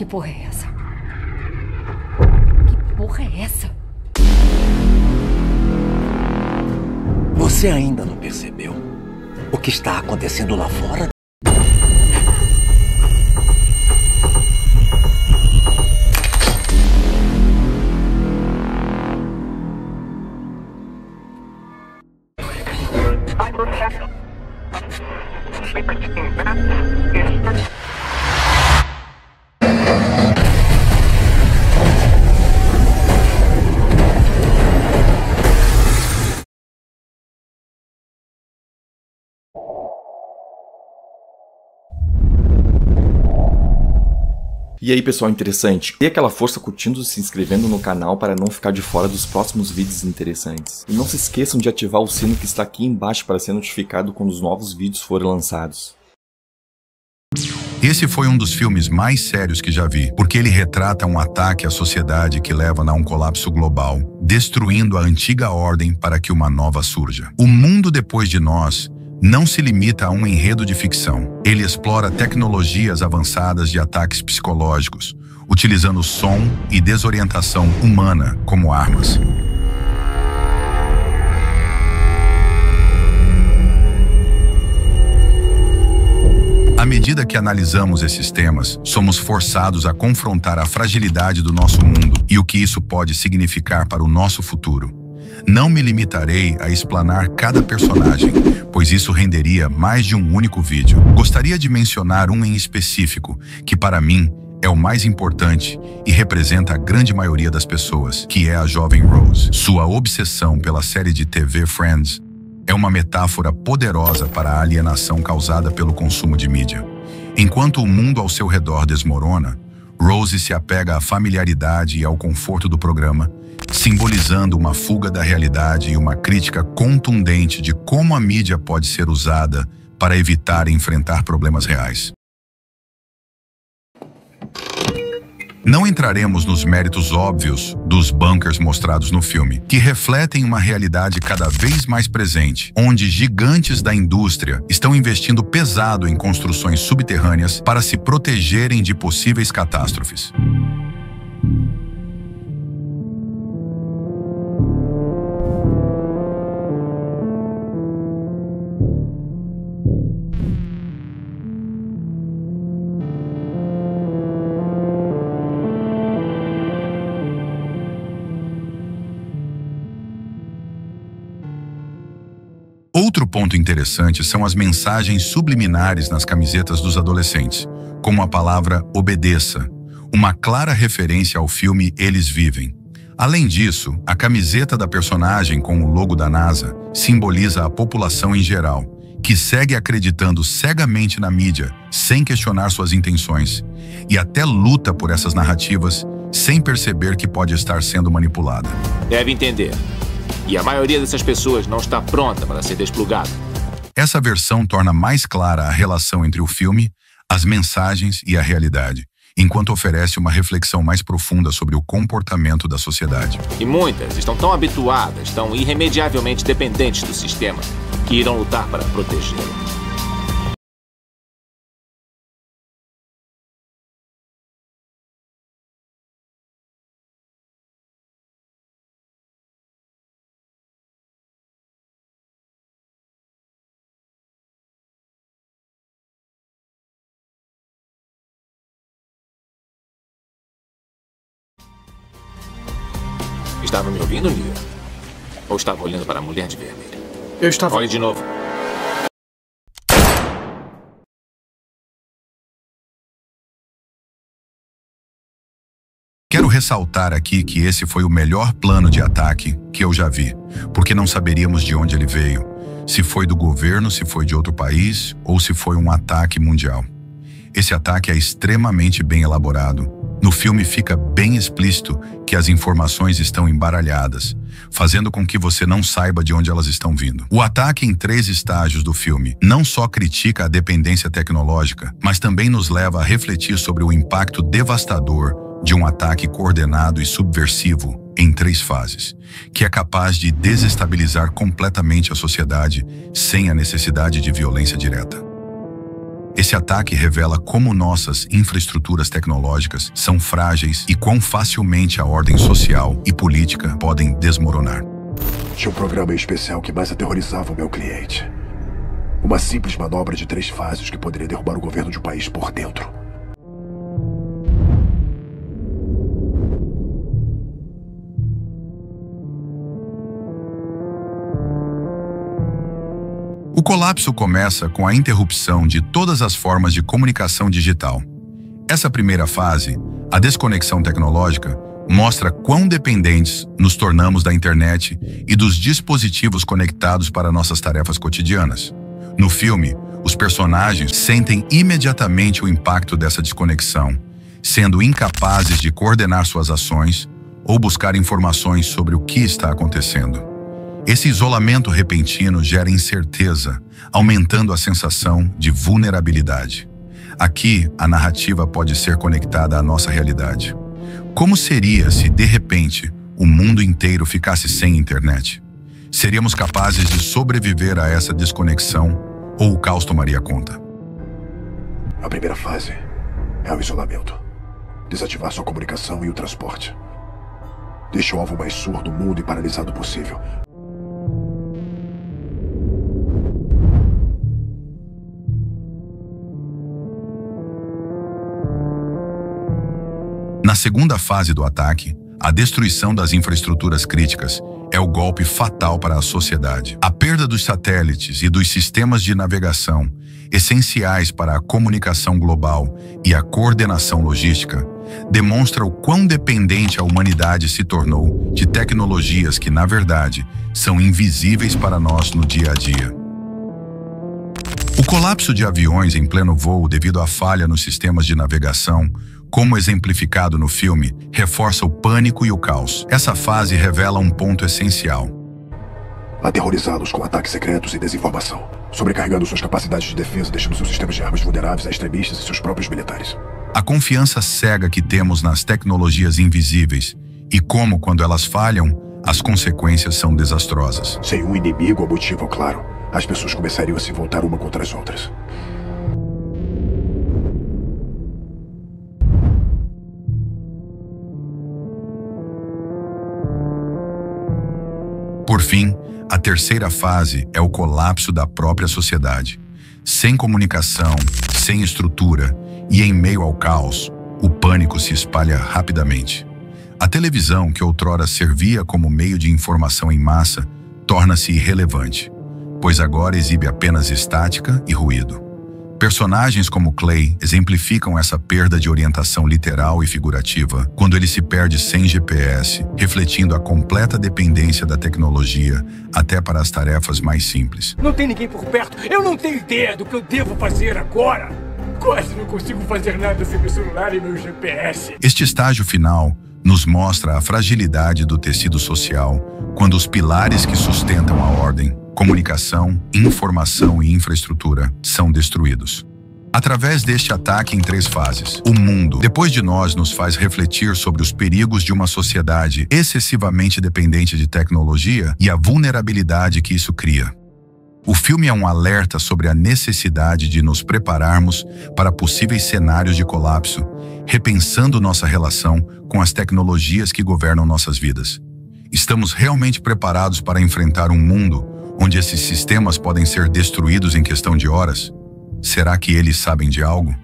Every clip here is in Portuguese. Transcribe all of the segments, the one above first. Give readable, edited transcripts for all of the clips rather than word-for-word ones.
Que porra é essa? Que porra é essa? Você ainda não percebeu o que está acontecendo lá fora? E aí pessoal, interessante, dê aquela força curtindo e se inscrevendo no canal para não ficar de fora dos próximos vídeos interessantes. E não se esqueçam de ativar o sino que está aqui embaixo para ser notificado quando os novos vídeos forem lançados. Esse foi um dos filmes mais sérios que já vi, porque ele retrata um ataque à sociedade que leva a um colapso global, destruindo a antiga ordem para que uma nova surja. O mundo depois de nós não se limita a um enredo de ficção. Ele explora tecnologias avançadas de ataques psicológicos, utilizando som e desorientação humana como armas. À medida que analisamos esses temas, somos forçados a confrontar a fragilidade do nosso mundo e o que isso pode significar para o nosso futuro. Não me limitarei a explanar cada personagem, pois isso renderia mais de um único vídeo. Gostaria de mencionar um em específico, que para mim é o mais importante e representa a grande maioria das pessoas, que é a jovem Rose. Sua obsessão pela série de TV Friends é uma metáfora poderosa para a alienação causada pelo consumo de mídia. Enquanto o mundo ao seu redor desmorona, Rose se apega à familiaridade e ao conforto do programa, simbolizando uma fuga da realidade e uma crítica contundente de como a mídia pode ser usada para evitar enfrentar problemas reais. Não entraremos nos méritos óbvios dos bunkers mostrados no filme, que refletem uma realidade cada vez mais presente, onde gigantes da indústria estão investindo pesado em construções subterrâneas para se protegerem de possíveis catástrofes. Outro ponto interessante são as mensagens subliminares nas camisetas dos adolescentes, como a palavra obedeça, uma clara referência ao filme Eles Vivem. Além disso, a camiseta da personagem com o logo da NASA simboliza a população em geral, que segue acreditando cegamente na mídia, sem questionar suas intenções, e até luta por essas narrativas, sem perceber que pode estar sendo manipulada. Deve entender. E a maioria dessas pessoas não está pronta para ser desplugada. Essa versão torna mais clara a relação entre o filme, as mensagens e a realidade, enquanto oferece uma reflexão mais profunda sobre o comportamento da sociedade. E muitas estão tão habituadas, tão irremediavelmente dependentes do sistema, que irão lutar para protegê-lo. Estava me ouvindo, Nia? Ou estava olhando para a mulher de vermelho? Eu estava... Olhe de novo. Quero ressaltar aqui que esse foi o melhor plano de ataque que eu já vi, porque não saberíamos de onde ele veio, se foi do governo, se foi de outro país ou se foi um ataque mundial. Esse ataque é extremamente bem elaborado. No filme fica bem explícito que as informações estão embaralhadas, fazendo com que você não saiba de onde elas estão vindo. O ataque em 3 estágios do filme não só critica a dependência tecnológica, mas também nos leva a refletir sobre o impacto devastador de um ataque coordenado e subversivo em 3 fases, que é capaz de desestabilizar completamente a sociedade sem a necessidade de violência direta. Esse ataque revela como nossas infraestruturas tecnológicas são frágeis e quão facilmente a ordem social e política podem desmoronar. Tinha um programa especial que mais aterrorizava o meu cliente. Uma simples manobra de 3 fases que poderia derrubar o governo de um país por dentro. O colapso começa com a interrupção de todas as formas de comunicação digital. Essa primeira fase, a desconexão tecnológica, mostra quão dependentes nos tornamos da internet e dos dispositivos conectados para nossas tarefas cotidianas. No filme, os personagens sentem imediatamente o impacto dessa desconexão, sendo incapazes de coordenar suas ações ou buscar informações sobre o que está acontecendo. Esse isolamento repentino gera incerteza, aumentando a sensação de vulnerabilidade. Aqui, a narrativa pode ser conectada à nossa realidade. Como seria se, de repente, o mundo inteiro ficasse sem internet? Seríamos capazes de sobreviver a essa desconexão ou o caos tomaria conta? A primeira fase é o isolamento. Desativar sua comunicação e o transporte. Deixe o alvo mais surdo, mudo e paralisado possível. Na segunda fase do ataque, a destruição das infraestruturas críticas é o golpe fatal para a sociedade. A perda dos satélites e dos sistemas de navegação, essenciais para a comunicação global e a coordenação logística, demonstra o quão dependente a humanidade se tornou de tecnologias que, na verdade, são invisíveis para nós no dia a dia. O colapso de aviões em pleno voo devido à falha nos sistemas de navegação, como exemplificado no filme, reforça o pânico e o caos. Essa fase revela um ponto essencial. Aterrorizados com ataques secretos e desinformação, sobrecarregando suas capacidades de defesa, deixando seus sistemas de armas vulneráveis a extremistas e seus próprios militares. A confiança cega que temos nas tecnologias invisíveis e como, quando elas falham, as consequências são desastrosas. Sem um inimigo ou motivo claro, as pessoas começariam a se voltar uma contra as outras. Por fim, a terceira fase é o colapso da própria sociedade. Sem comunicação, sem estrutura e em meio ao caos, o pânico se espalha rapidamente. A televisão, que outrora servia como meio de informação em massa, torna-se irrelevante, pois agora exibe apenas estática e ruído. Personagens como Clay exemplificam essa perda de orientação literal e figurativa quando ele se perde sem GPS, refletindo a completa dependência da tecnologia até para as tarefas mais simples. Não tem ninguém por perto. Eu não tenho ideia do que eu devo fazer agora. Quase não consigo fazer nada sem meu celular e meu GPS. Este estágio final nos mostra a fragilidade do tecido social quando os pilares que sustentam a ordem, comunicação, informação e infraestrutura, são destruídos. Através deste ataque em 3 fases, o mundo, depois de nós, nos faz refletir sobre os perigos de uma sociedade excessivamente dependente de tecnologia e a vulnerabilidade que isso cria. O filme é um alerta sobre a necessidade de nos prepararmos para possíveis cenários de colapso, repensando nossa relação com as tecnologias que governam nossas vidas. Estamos realmente preparados para enfrentar um mundo onde esses sistemas podem ser destruídos em questão de horas? Será que eles sabem de algo?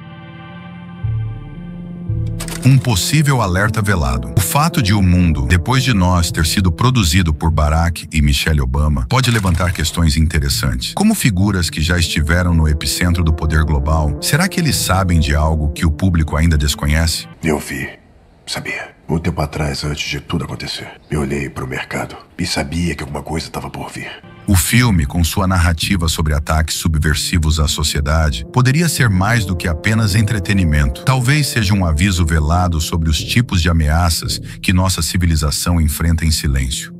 Um possível alerta velado. O fato de o mundo, depois de nós, ter sido produzido por Barack e Michelle Obama, pode levantar questões interessantes. Como figuras que já estiveram no epicentro do poder global, será que eles sabem de algo que o público ainda desconhece? Eu vi, sabia. Um tempo atrás, antes de tudo acontecer, eu olhei para o mercado e sabia que alguma coisa estava por vir. O filme, com sua narrativa sobre ataques subversivos à sociedade, poderia ser mais do que apenas entretenimento. Talvez seja um aviso velado sobre os tipos de ameaças que nossa civilização enfrenta em silêncio.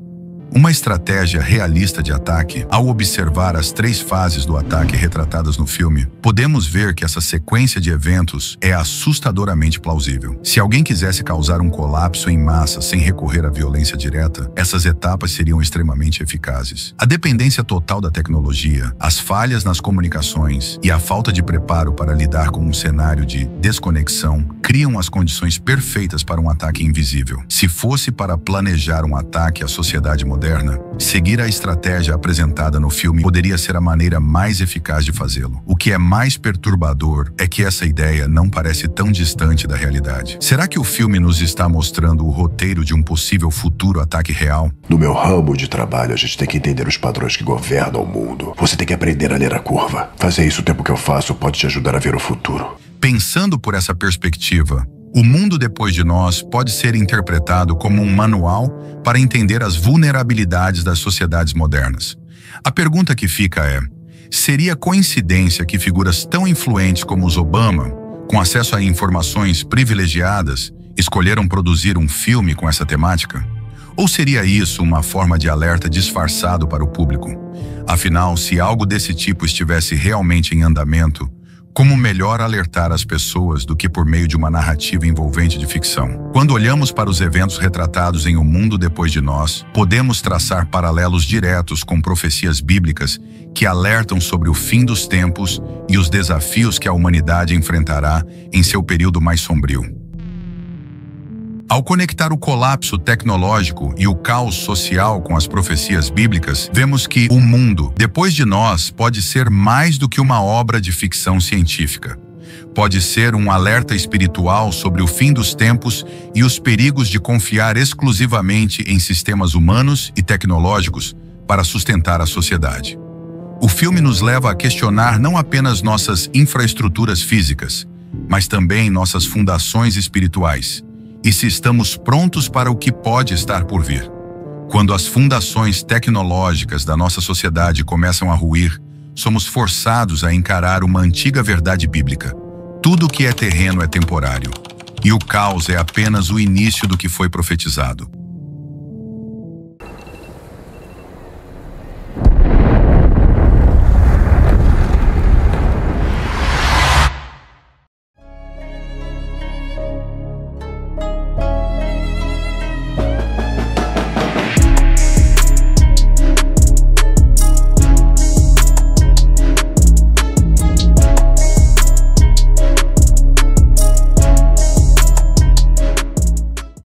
Uma estratégia realista de ataque, ao observar as 3 fases do ataque retratadas no filme, podemos ver que essa sequência de eventos é assustadoramente plausível. Se alguém quisesse causar um colapso em massa sem recorrer à violência direta, essas etapas seriam extremamente eficazes. A dependência total da tecnologia, as falhas nas comunicações e a falta de preparo para lidar com um cenário de desconexão criam as condições perfeitas para um ataque invisível. Se fosse para planejar um ataque à sociedade moderna, seguir a estratégia apresentada no filme poderia ser a maneira mais eficaz de fazê-lo. O que é mais perturbador é que essa ideia não parece tão distante da realidade. Será que o filme nos está mostrando o roteiro de um possível futuro ataque real? No meu ramo de trabalho, a gente tem que entender os padrões que governam o mundo. Você tem que aprender a ler a curva. Fazer isso o tempo que eu faço pode te ajudar a ver o futuro. Pensando por essa perspectiva, o mundo depois de nós pode ser interpretado como um manual para entender as vulnerabilidades das sociedades modernas. A pergunta que fica é: seria coincidência que figuras tão influentes como os Obama, com acesso a informações privilegiadas, escolheram produzir um filme com essa temática? Ou seria isso uma forma de alerta disfarçado para o público? Afinal, se algo desse tipo estivesse realmente em andamento, como melhor alertar as pessoas do que por meio de uma narrativa envolvente de ficção? Quando olhamos para os eventos retratados em O Mundo Depois de Nós, podemos traçar paralelos diretos com profecias bíblicas que alertam sobre o fim dos tempos e os desafios que a humanidade enfrentará em seu período mais sombrio. Ao conectar o colapso tecnológico e o caos social com as profecias bíblicas, vemos que o mundo depois de nós pode ser mais do que uma obra de ficção científica. Pode ser um alerta espiritual sobre o fim dos tempos e os perigos de confiar exclusivamente em sistemas humanos e tecnológicos para sustentar a sociedade. O filme nos leva a questionar não apenas nossas infraestruturas físicas, mas também nossas fundações espirituais. E se estamos prontos para o que pode estar por vir. Quando as fundações tecnológicas da nossa sociedade começam a ruir, somos forçados a encarar uma antiga verdade bíblica. Tudo que é terreno é temporário, e o caos é apenas o início do que foi profetizado.